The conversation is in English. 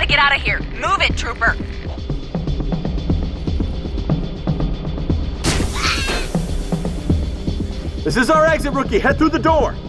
get out of here. Move it, trooper. This is our exit, rookie. Head through the door.